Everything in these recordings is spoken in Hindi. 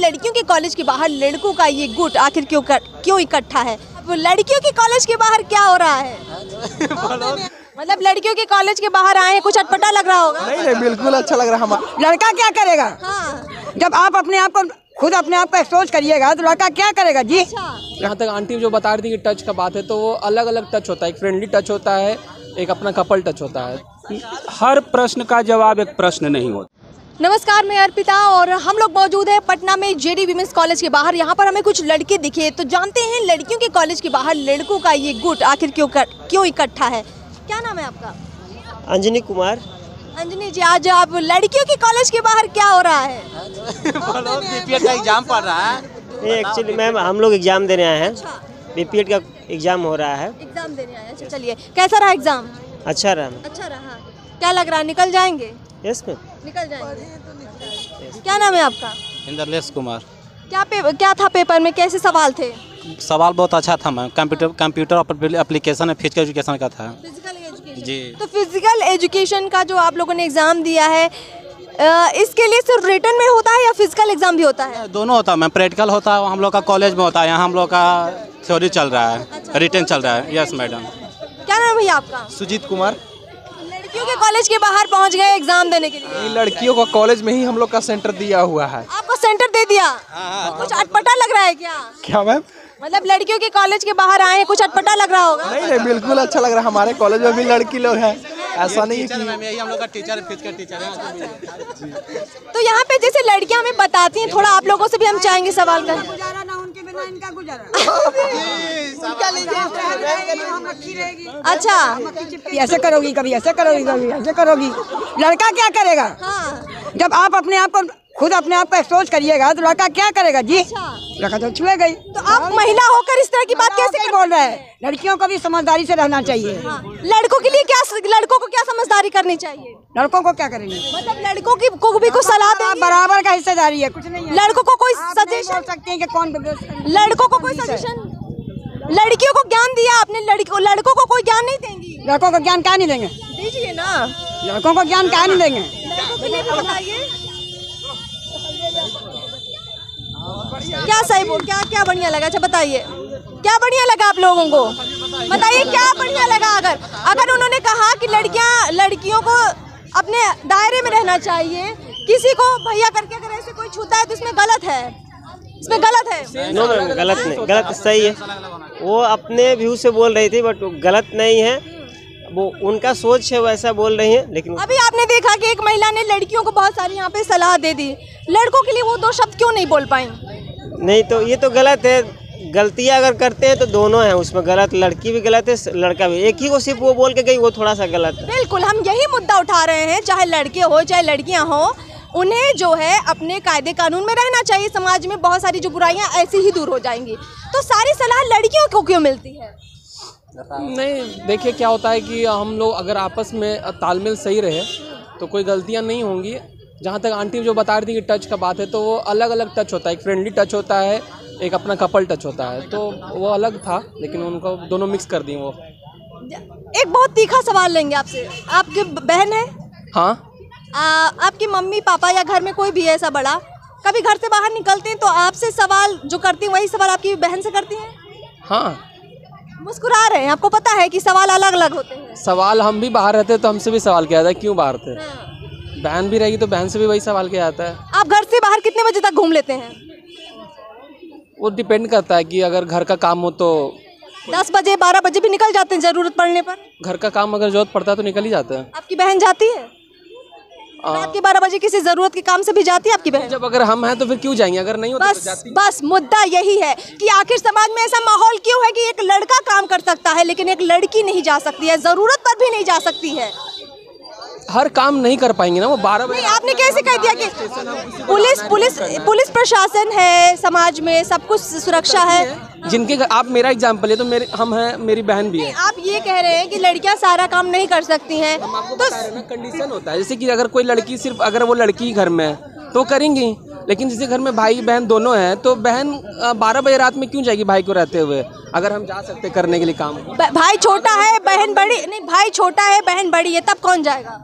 लड़कियों के कॉलेज के बाहर लड़कों का ये गुट आखिर क्यों इकट्ठा है? अब लड़कियों के कॉलेज के बाहर क्या हो रहा है? मतलब लड़कियों के कॉलेज के बाहर आए, कुछ अटपटा लग रहा होगा? नहीं बिल्कुल अच्छा लग रहा है हमारा। लड़का क्या करेगा? हाँ। जब आप अपने आप को खुद अपने आप को एक्सपोज करिएगा तो लड़का क्या करेगा जी? यहाँ तक आंटी जो बता रही थी कि टच का बात है, तो वो अलग अलग टच होता है। एक फ्रेंडली टच होता है, एक अपना कपल टच होता है। हर प्रश्न का जवाब एक प्रश्न नहीं होता। नमस्कार, मैं अर्पिता और हम लोग मौजूद हैं पटना में जेडी विमेंस कॉलेज के बाहर। यहाँ पर हमें कुछ लड़के दिखे, तो जानते हैं लड़कियों के कॉलेज के बाहर लड़कों का ये गुट आखिर क्यों इकट्ठा है। क्या नाम है आपका? अंजनी कुमार। अंजनी जी, आज आप लड़कियों के कॉलेज के बाहर क्या हो रहा है? बीपीएड का एग्जाम पढ़ रहा है। ये एक्चुअली मैम हम लोग एग्जाम देने आए हैं। बीपीएड का एग्जाम हो रहा है। एग्जाम देने आए? अच्छा, चलिए, कैसा रहा एग्जाम? अच्छा रहा। अच्छा रहा। क्या लग रहा है, निकल जाएंगे? यस मैम, निकल जाएंगे। क्या नाम है आपका? इंद्रलेश कुमार। क्या था पेपर में, कैसे सवाल थे? सवाल बहुत अच्छा था मैम। कंप्यूटर एप्लीकेशन है, फिजिकल एजुकेशन का था। फिजिकल एजुकेशन जी। तो फिजिकल एजुकेशन का जो आप लोगों ने एग्जाम दिया है, इसके लिए सिर्फ रिटन में होता है या फिजिकल एग्जाम भी होता है? दोनों होता है मैम। प्रैक्टिकल होता है हम लोग का कॉलेज में होता है, यहाँ हम लोग का थ्योरी चल रहा है। अच्छा। रिटन चल रहा है। Yes madam. क्या नाम है भैया आपका? सुजीत कुमार। लड़कियों के कॉलेज के बाहर पहुंच गए एग्जाम देने के लिए? लड़कियों का कॉलेज में ही हम लोग का सेंटर दिया हुआ है। आपको सेंटर दे दिया? तो कुछ अटपटा लग रहा है क्या? क्या मैम? मतलब लड़कियों के कॉलेज के बाहर आए, कुछ अटपटा लग रहा होगा? नहीं बिल्कुल अच्छा लग रहा है। हमारे कॉलेज में भी लड़की लोग हैं, ऐसा नहीं है कि यही हम लोग का टीचर, फिजिकल टीचर है। तो यहाँ पे जैसे लड़कियाँ हमें बताती हैं, थोड़ा आप लोगों से भी हम चाहेंगे सवाल करना। गुजारा ना उनके बिना इनका गुजारा। अच्छा, ऐसे करोगी, कभी ऐसे करोगी, कभी ऐसे करोगी। लड़का क्या करेगा? हाँ। जब आप अपने आप को खुद अपने आप को एक्सपोज करिएगा तो लड़का क्या करेगा जी? लड़का तो छुए गई। तो आप महिला होकर इस तरह की बात कैसे बोल रहे हैं? लड़कियों को भी समझदारी से रहना चाहिए। लड़कों के लिए लड़कों को क्या समझदारी करनी चाहिए? लड़कों को क्या करेंगे? मतलब लड़कों की को भी कुछ सलाह देंगे? बराबर का हिस्सेदारी है, कुछ नहीं है। लड़कों को कोई आप नहीं सजेशन बोल सकते हैं कि कौन लड़कों को कोई सजेशन? लड़कियों को ज्ञान दिया आपने, लड़कों को कोई ज्ञान नहीं देंगी? लड़कों को ज्ञान क्या नहीं देंगे? दीजिए ना। लड़कों को ज्ञान क्या नहीं देंगे? लड़कों के लिए भी बताइए। क्या सही बोल, क्या बढ़िया लगा? अच्छा बताइए, क्या बढ़िया लगा आप लोगों को? बताइए क्या बढ़िया लगा। अगर उन्होंने कहा कि लड़कियों को अपने दायरे में रहना चाहिए, किसी को भैया करके अगर ऐसे कोई छूता है तो इसमें गलत है? इसमें गलत है? नो मैम, गलत नहीं, गलत सही है। वो अपने व्यू से बोल रही थी, बट गलत नहीं है। वो उनका सोच है, वैसा बोल रही है। लेकिन अभी आपने देखा कि एक महिला ने लड़कियों को बहुत सारी यहाँ पे सलाह दे दी, लड़कों के लिए वो दो शब्द क्यों नहीं बोल पाई? नहीं, तो ये तो गलत है। गलतियाँ अगर करते हैं तो दोनों हैं उसमें गलत। लड़की भी गलत है, लड़का भी। एक ही को सिर्फ वो बोल के गई, वो थोड़ा सा गलत है। बिल्कुल, हम यही मुद्दा उठा रहे हैं। चाहे लड़के हो चाहे लड़कियां हो, उन्हें जो है अपने कायदे कानून में रहना चाहिए। समाज में बहुत सारी जो बुराइयां ऐसे ही दूर हो जाएंगी। तो सारी सलाह लड़कियों को क्यों मिलती है? नहीं, देखिए क्या होता है कि हम लोग अगर आपस में तालमेल सही रहे तो कोई गलतियाँ नहीं होंगी। जहाँ तक आंटी जो बता रही थी कि टच का बात है, तो वो अलग अलग टच होता है। एक फ्रेंडली टच होता है, एक अपना कपल टच होता है। तो वो अलग था, लेकिन उनको दोनों मिक्स कर दी वो। एक बहुत तीखा सवाल लेंगे आपसे। आपकी बहन है? हाँ। आपकी मम्मी पापा या घर में कोई भी ऐसा बड़ा कभी घर से बाहर निकलते हैं तो आपसे सवाल जो करती हैं वही सवाल आपकी बहन से करती हैं? हाँ। मुस्कुरा रहे हैं, आपको पता है कि सवाल अलग अलग होते हैं। सवाल हम भी बाहर रहते तो हमसे भी सवाल किया जाता है, क्यों बाहर थे? बहन भी रहेगी तो बहन से भी वही सवाल किया जाता है। आप घर से बाहर कितने बजे तक घूम लेते हैं? वो डिपेंड करता है कि अगर घर का काम हो तो 10 बजे 12 बजे भी निकल जाते हैं जरूरत पड़ने पर। घर का काम अगर जरूरत पड़ता है तो निकल ही जाते हैं। आपकी बहन जाती है? रात के 12 बजे किसी जरूरत के काम से भी जाती है आपकी बहन? जब अगर हम हैं तो फिर क्यों जाएंगे, अगर नहीं होता तो जाती। बस मुद्दा यही है कि आखिर समाज में ऐसा माहौल क्यों है कि एक लड़का काम कर सकता है लेकिन एक लड़की नहीं जा सकती है, जरूरत पर भी नहीं जा सकती है। हर काम नहीं कर पाएंगे ना वो 12 बजे। आपने कैसे कह दिया कि पुलिस प्रशासन है, समाज में सब कुछ सुरक्षा है। जिनके आप मेरा एग्जाम्पल है तो हम हैं, मेरी बहन भी है। आप ये कह रहे हैं कि लड़कियां सारा काम नहीं कर सकती हैं, तो कंडीशन होता है। जैसे कि अगर कोई लड़की सिर्फ अगर वो लड़की घर में है तो करेंगी, लेकिन जैसे घर में भाई बहन दोनों हैं तो बहन 12 बजे रात में क्यों जाएगी भाई को रहते हुए, अगर हम जा सकते करने के लिए काम। भाई छोटा है बहन बड़ी, नहीं भाई छोटा है बहन बड़ी है, तब कौन जाएगा?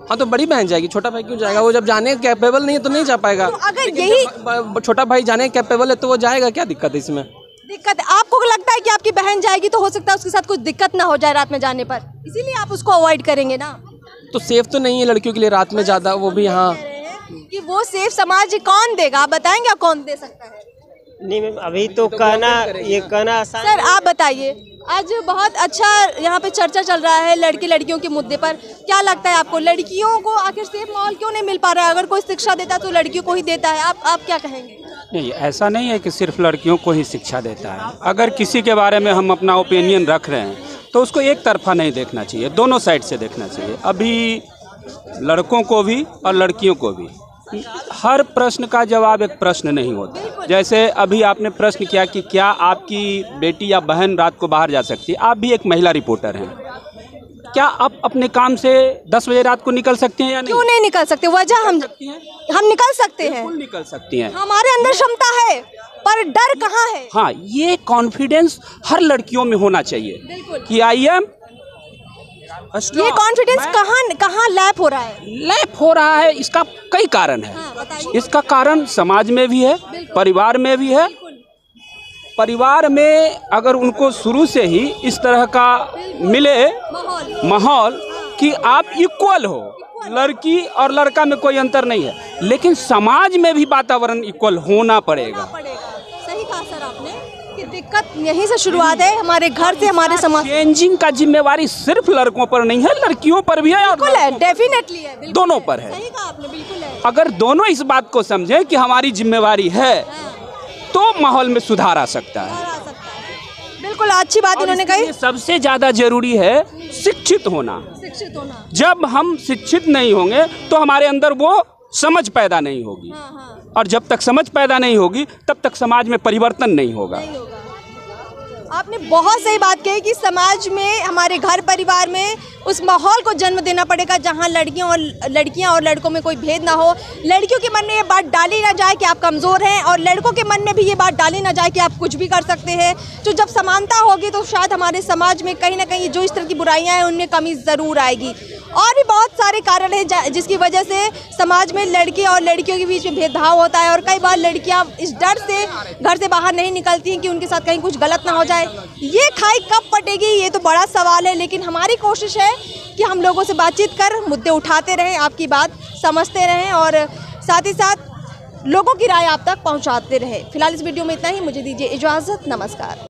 हाँ तो बड़ी बहन जाएगी, छोटा भाई क्यों जाएगा? वो जब जाने कैपेबल नहीं है तो नहीं जा पाएगा। तो अगर यही छोटा भाई जाने कैपेबल है तो वो जाएगा, क्या दिक्कत है इसमें? दिक्कत आपको लगता है कि आपकी बहन जाएगी तो हो सकता है उसके साथ कुछ दिक्कत ना हो जाए रात में जाने पर, इसीलिए आप उसको अवॉइड करेंगे ना? तो सेफ तो नहीं है लड़कियों के लिए रात में ज़्यादा, वो भी। हाँ कि वो सेफ समाज कौन देगा, आप बताएंगे आप कौन दे सकता है? नहीं मैम, अभी तो कहना आसान। सर आप बताइए, आज बहुत अच्छा यहाँ पे चर्चा चल रहा है लड़कियों के मुद्दे पर, क्या लगता है आपको लड़कियों को आखिर सेफ माहौल क्यों नहीं मिल पा रहा है? अगर कोई शिक्षा देता है तो लड़कियों को ही देता है, आप क्या कहेंगे? नहीं, ऐसा नहीं है कि सिर्फ लड़कियों को ही शिक्षा देता है। अगर किसी के बारे में हम अपना ओपिनियन रख रहे हैं तो उसको एक तरफा नहीं देखना चाहिए, दोनों साइड से देखना चाहिए। अभी लड़कों को भी और लड़कियों को भी हर प्रश्न का जवाब एक प्रश्न नहीं होता। जैसे अभी आपने प्रश्न किया कि क्या आपकी बेटी या बहन रात को बाहर जा सकती है? आप भी एक महिला रिपोर्टर हैं, क्या आप अपने काम से 10 बजे रात को निकल सकते हैं या नहीं? क्यों नहीं निकल सकते? वजह हम निकल सकते हैं, बिल्कुल निकल सकती हैं। हमारे अंदर क्षमता है, पर डर कहाँ है? हाँ, ये कॉन्फिडेंस हर लड़कियों में होना चाहिए कि आई एम। ये कॉन्फिडेंस कहाँ लैप हो रहा है? लैप हो रहा है, इसका कई कारण है। इसका कारण समाज में भी है, परिवार में भी है। परिवार में अगर उनको शुरू से ही इस तरह का मिले माहौल कि आप इक्वल हो, लड़की और लड़का में कोई अंतर नहीं है, लेकिन समाज में भी वातावरण इक्वल होना पड़ेगा। सही कहा सर आपने कि दिक्कत यहीं से शुरुआत है, हमारे घर से, हमारे समाज। चेंजिंग का जिम्मेवारी सिर्फ लड़कों पर नहीं है, लड़कियों पर भी है और डेफिनेटली है, दोनों पर है। सही कहा आपने, बिल्कुल है। अगर दोनों इस बात को समझें कि हमारी जिम्मेवारी है तो माहौल में सुधार आ सकता है। बिल्कुल अच्छी बात उन्होंने कही। सबसे ज्यादा जरूरी है शिक्षित होना। जब हम शिक्षित नहीं होंगे तो हमारे अंदर वो समझ पैदा नहीं होगी, और जब तक समझ पैदा नहीं होगी तब तक समाज में परिवर्तन नहीं होगा। आपने बहुत सही बात कही कि समाज में, हमारे घर परिवार में उस माहौल को जन्म देना पड़ेगा जहां लड़कियां और लड़कों में कोई भेद ना हो। लड़कियों के मन में ये बात डाली ना जाए कि आप कमज़ोर हैं, और लड़कों के मन में भी ये बात डाली ना जाए कि आप कुछ भी कर सकते हैं। तो जब समानता होगी तो शायद हमारे समाज में कहीं ना कहीं जो इस तरह की बुराइयां हैं उनमें कमी ज़रूर आएगी। और भी बहुत सारे कारण हैं जिसकी वजह से समाज में लड़के और लड़कियों के बीच में भेदभाव होता है, और कई बार लड़कियां इस डर से घर से बाहर नहीं निकलती हैं कि उनके साथ कहीं कुछ गलत ना हो जाए। ये खाई कब पटेगी, ये तो बड़ा सवाल है, लेकिन हमारी कोशिश है कि हम लोगों से बातचीत कर मुद्दे उठाते रहें, आपकी बात समझते रहें और साथ ही साथ लोगों की राय आप तक पहुंचाते रहें। फिलहाल इस वीडियो में इतना ही, मुझे दीजिए इजाज़त, नमस्कार।